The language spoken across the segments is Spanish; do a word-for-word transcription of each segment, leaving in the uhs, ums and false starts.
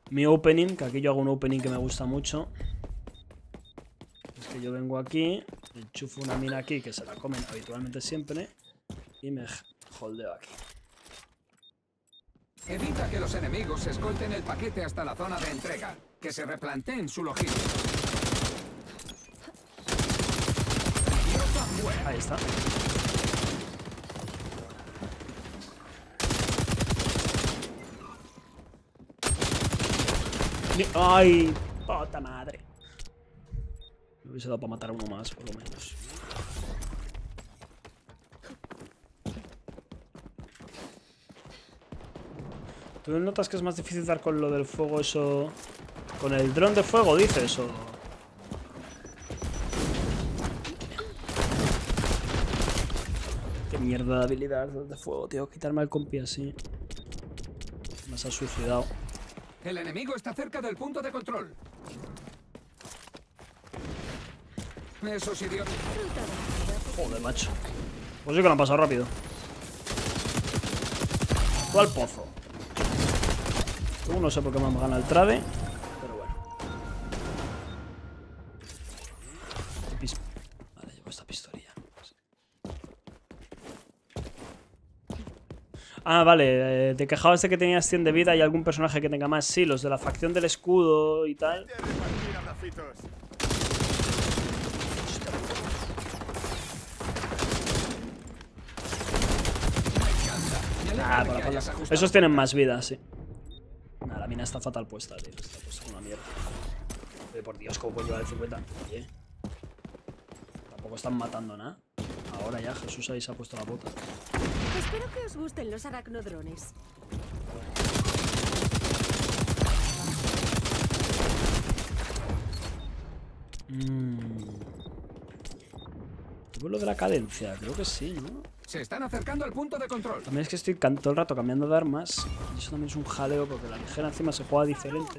mi opening, que aquí yo hago un opening que me gusta mucho. Es que yo vengo aquí, enchufo una mina aquí, que se la comen habitualmente siempre, y me holdeo aquí. Evita que los enemigos escolten el paquete hasta la zona de entrega. Que se replanteen su logística. Ahí está. ¡Ay! ¡Puta madre! Me hubiese dado para matar a uno más, por lo menos. ¿Tú notas que es más difícil dar con lo del fuego eso? ¿Con el dron de fuego dices? ¿O...? Qué mierda de habilidad de fuego, tío. Quitarme al compi así. Me se ha suicidado. El enemigo está cerca del punto de control. Esos idiotas. Joder, macho. Pues sí que lo han pasado rápido. Tú al pozo. Tú no sé por qué me gana el trade. Pero bueno. Vale, llevo esta pistolilla. Ah, vale. Eh, te quejabas de que tenías cien de vida y algún personaje que tenga más. Sí, los de la facción del escudo y tal. Ah, por la falda. Esos tienen más vida, sí. Nah, la mina está fatal puesta, tío. Está puesta una mierda. Pero por Dios, ¿cómo puedo llevar el cincuenta? Oye. Tampoco están matando nada. Ahora ya Jesús ahí se ha puesto la bota. Espero que os gusten los aracnodrones. Mmm. ¿Tuvo lo de la cadencia? Creo que sí, ¿no? Se están acercando al punto de control. También es que estoy todo el rato cambiando de armas. Y eso también es un jaleo porque la ligera encima se juega diferente.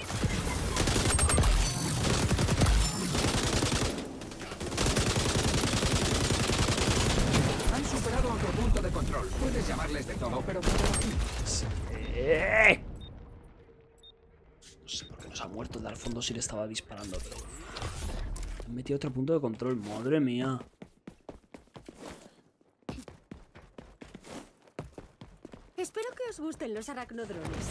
Han superado otro punto de control. Puedes llamarles de todo, pero... Sí. No sé por qué nos ha muerto el de al fondo si le estaba disparando, pero bueno. Han metido otro punto de control. Madre mía. Espero que os gusten los aracnodrones.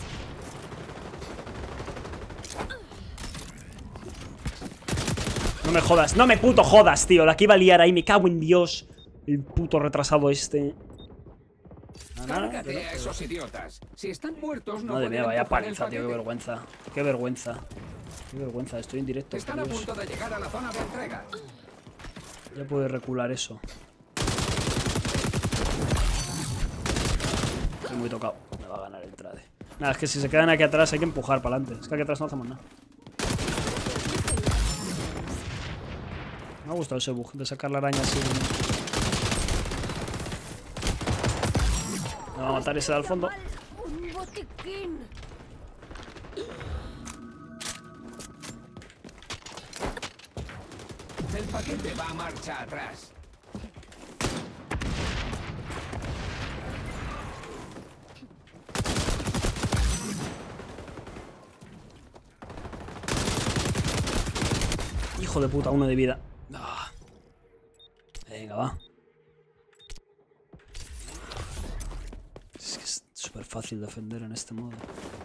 No me jodas, no me puto jodas, tío. La que iba a liar ahí, me cago en Dios. El puto retrasado este. Cárgate a esos idiotas. Si están muertos, no Madre mía, vaya empujar el paliza, tío. Qué paquete. vergüenza. Qué vergüenza. Qué vergüenza, estoy en directo. Están a punto de llegar a la zona de entrega. Ya puede recular eso. Estoy muy tocado. Me va a ganar el trade. Nada, es que si se quedan aquí atrás hay que empujar para adelante. Es que aquí atrás no hacemos nada. Me ha gustado ese bug de sacar la araña así. Me va a matar ese de al fondo. Un botiquín. El paquete va a marcha atrás. Hijo de puta, uno de vida. Ah. Venga, va. Es que es súper fácil defender en este modo.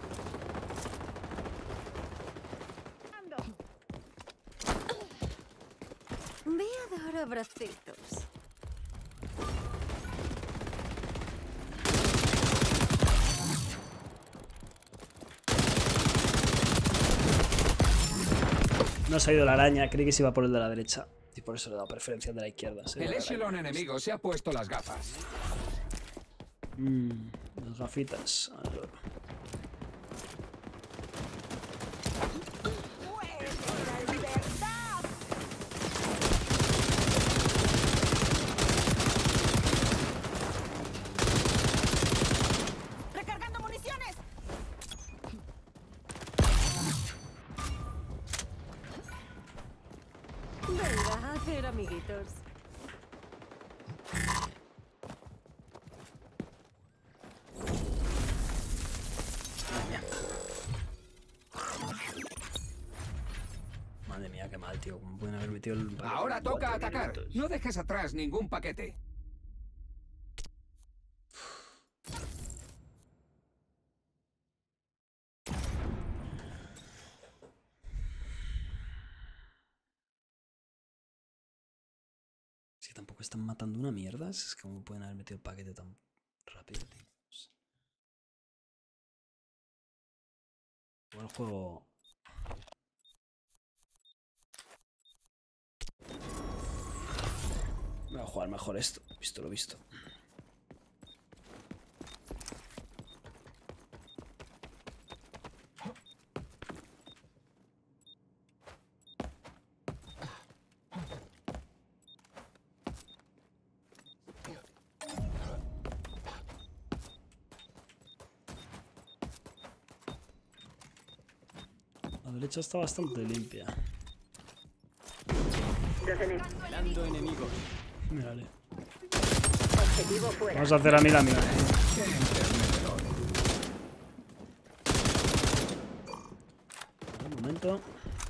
Ve a dar abracitos. No se ha ido la araña, creí que se iba por el de la derecha. Y por eso le he dado preferencia de la izquierda. El echelon enemigo se ha puesto las gafas. Mmm, las gafitas. A ver. ¡Recargando municiones! Venga, a hacer amiguitos. Qué mal, tío. ¿Cómo pueden haber metido el... Ahora toca atacar. minutos? No dejes atrás ningún paquete. Si tampoco están matando una mierda, es que cómo pueden haber metido el paquete tan rápido, tío. Igual el juego... Voy a jugar mejor esto, visto lo visto. La derecha está bastante limpia. Velando enemigos. Mírale. Objetivo fuera. Vamos a hacer a mira, mira. Un momento.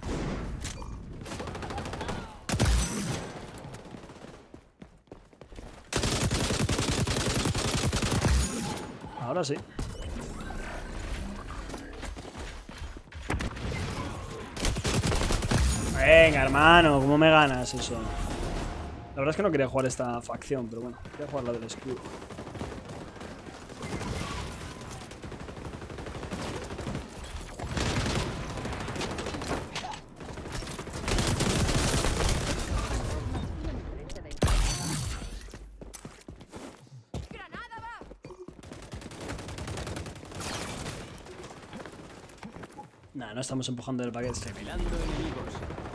Ahora sí. Venga, hermano, ¿cómo me ganas eso? La verdad es que no quería jugar esta facción, pero bueno, quería jugar la del escudo. Nah, no estamos empujando el paquete. Velando enemigos.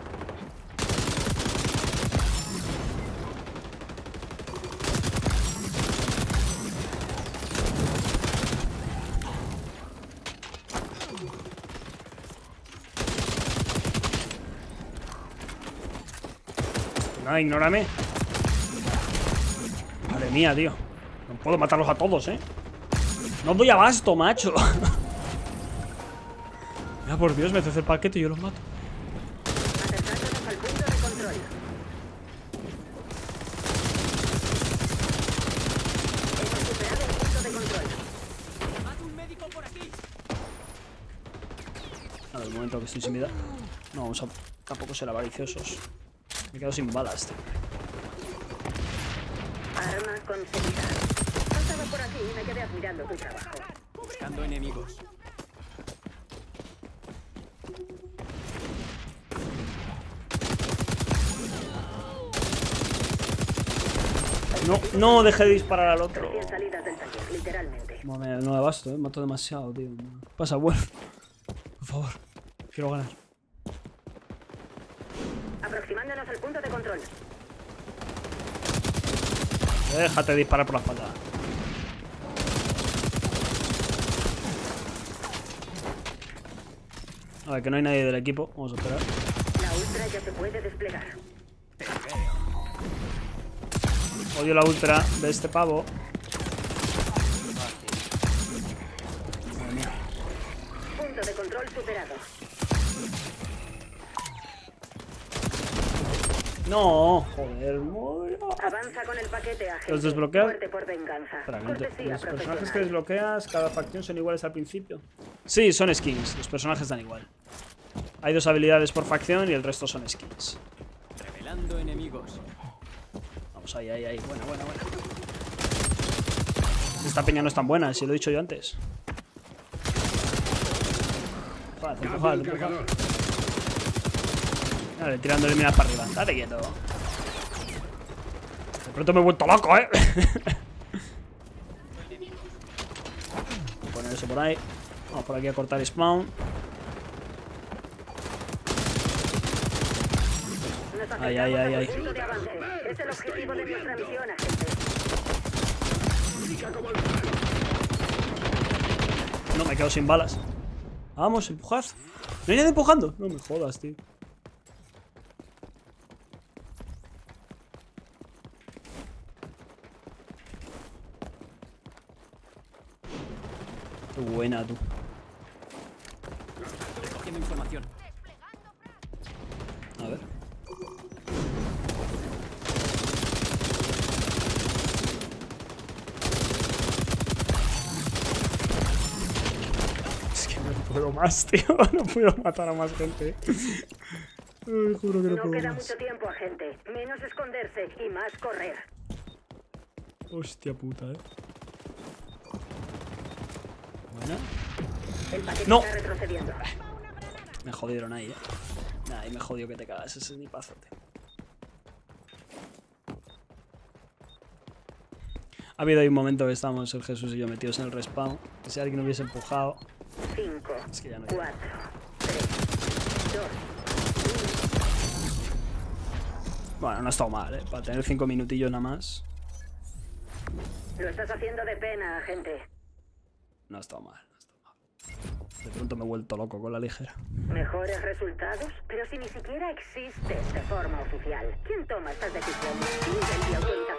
Nada, ignórame. Madre mía, tío. No puedo matarlos a todos, ¿eh? No doy abasto, macho. Mira, por Dios, me hace el paquete y yo los mato. Acercándonos al punto de control. Hemos superado el punto de control. ¡Mata un médico por aquí! A ver, un momento que estoy sin vida. No, vamos a tampoco ser avariciosos. Me quedo sin balas, tío. Arma conseguida. Pasaba por aquí y me quedé admirando tu trabajo. Buscando enemigos. No, no dejé de disparar al otro. Recién salidas del taller, literalmente. Madre, no me basto, eh. Mato demasiado, tío. Pasa, bueno. Por favor. Quiero ganar. Aproximándonos al punto de control. Déjate disparar por la espalda. A ver, que no hay nadie del equipo. Vamos a esperar. La ultra ya se puede desplegar. Odio la ultra de este pavo. Madre mía. Punto de control superado. No, joder, no. Avanza con el paquete, agente. ¿Los desbloqueas? Muerte por venganza. Espera, que Cortesía los personajes profesional. que desbloqueas, cada facción son iguales al principio. Sí, son skins. Los personajes dan igual. Hay dos habilidades por facción y el resto son skins. Revelando enemigos. Vamos, ahí, ahí, ahí. Buena, buena, buena. Esta peña no es tan buena, si lo he dicho yo antes. Empujad, empujad, empujad. Vale, tirándole miras para arriba. Date quieto. De pronto me he vuelto loco, eh. Voy a poner eso por ahí. Vamos por aquí a cortar spawn. Nos Ay, ay, ay, ay. acercamos al punto de avance. Es el objetivo de nuestra misión, agente. No, me quedo sin balas. Vamos, empujad. ¿No hay nadie empujando? No me jodas, tío. Qué buena, tú. Recogiendo información. A ver. Es que no puedo más, tío. No puedo matar a más gente. Ay, juro que no, No puedo queda más. mucho tiempo, agente. Menos esconderse y más correr. Hostia puta, eh. Buena. El paquete No. está retrocediendo. Me jodieron ahí, eh. Nah, ahí me jodió que te cagas ese snipazote. Ha habido ahí un momento que estábamos el Jesús y yo metidos en el respawn. Que si alguien hubiese empujado. Cinco, Es que ya no hay. cuatro, tres, dos. Bueno, no ha estado mal, eh. Para tener cinco minutillos nada más. Lo estás haciendo de pena, agente. No ha estado mal, no ha estado mal. De pronto me he vuelto loco con la ligera. Mejores resultados, pero si ni siquiera existes de forma oficial. ¿Quién toma estas decisiones? ¿Quién envía autoridad?